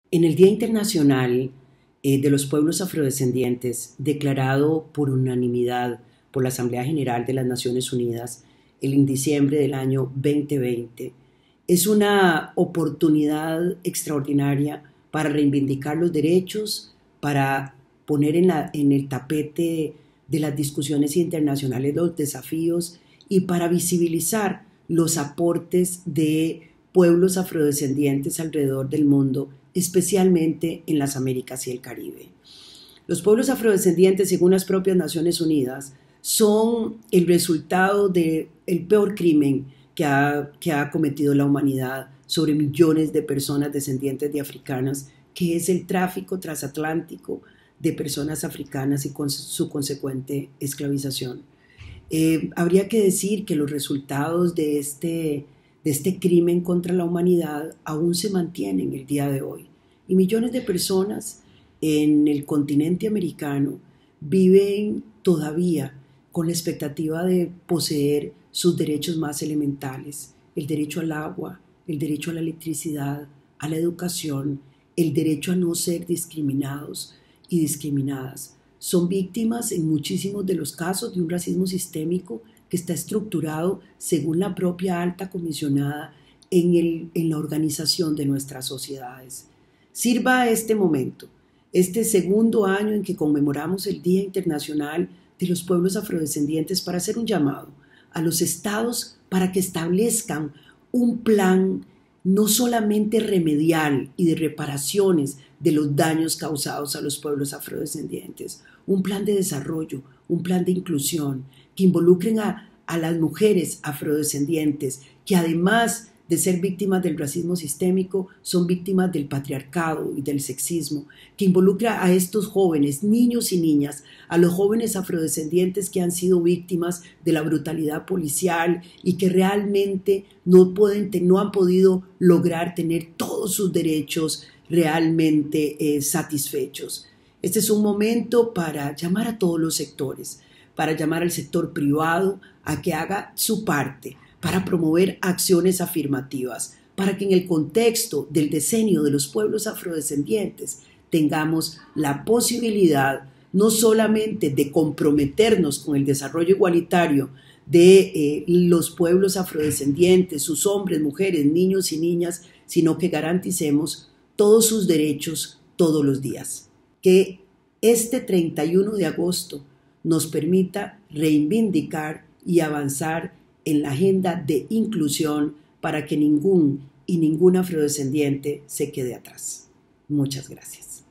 En el Día Internacional de los Pueblos Afrodescendientes, declarado por unanimidad por la Asamblea General de las Naciones Unidas en diciembre del año 2020, es una oportunidad extraordinaria para reivindicar los derechos, para poner en el tapete de las discusiones internacionales los desafíos y para visibilizar los aportes de pueblos afrodescendientes alrededor del mundo, especialmente en las Américas y el Caribe. Los pueblos afrodescendientes, según las propias Naciones Unidas, son el resultado del peor crimen que ha cometido la humanidad sobre millones de personas descendientes de africanas, que es el tráfico transatlántico de personas africanas y con su consecuente esclavización. Habría que decir que los resultados de este crimen contra la humanidad aún se mantienen el día de hoy. Y millones de personas en el continente americano viven todavía con la expectativa de poseer sus derechos más elementales: el derecho al agua, el derecho a la electricidad, a la educación, el derecho a no ser discriminados y discriminadas. Son víctimas en muchísimos de los casos de un racismo sistémico que está estructurado según la propia alta comisionada en la organización de nuestras sociedades. Sirva este momento, este segundo año en que conmemoramos el Día Internacional de los Pueblos Afrodescendientes, para hacer un llamado a los estados para que establezcan un plan no solamente remedial y de reparaciones de los daños causados a los pueblos afrodescendientes, un plan de desarrollo, un plan de inclusión que involucren a las mujeres afrodescendientes, que además de ser víctimas del racismo sistémico, son víctimas del patriarcado y del sexismo, que involucra a estos jóvenes, niños y niñas, a los jóvenes afrodescendientes que han sido víctimas de la brutalidad policial y que realmente no han podido lograr tener todos sus derechos realmente satisfechos. Este es un momento para llamar a todos los sectores, para llamar al sector privado a que haga su parte, para promover acciones afirmativas, para que en el contexto del decenio de los pueblos afrodescendientes tengamos la posibilidad no solamente de comprometernos con el desarrollo igualitario de los pueblos afrodescendientes, sus hombres, mujeres, niños y niñas, sino que garanticemos todos sus derechos todos los días. Que este 31 de agosto nos permita reivindicar y avanzar en la agenda de inclusión para que ningún y ninguna afrodescendiente se quede atrás. Muchas gracias.